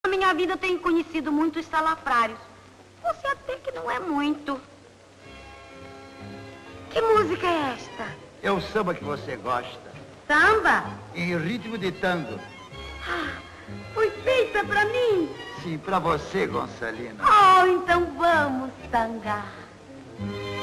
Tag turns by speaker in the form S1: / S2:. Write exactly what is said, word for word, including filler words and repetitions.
S1: Na minha vida eu tenho conhecido muitos salafrários. Você até que não é muito. Que música é esta?
S2: É o samba que você gosta.
S1: Samba?
S2: Em ritmo de tango.
S1: Ah, foi feita pra mim?
S2: Sim, pra você, Gonçalina.
S1: Oh, então vamos tangar.